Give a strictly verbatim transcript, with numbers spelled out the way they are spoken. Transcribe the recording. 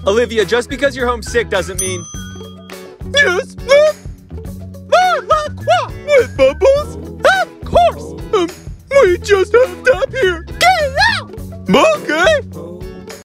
Olivia, just because you're homesick doesn't mean... Yes, uh, ah, la quoi? With bubbles? Of course! Um, we just have tap here. Get out! Okay.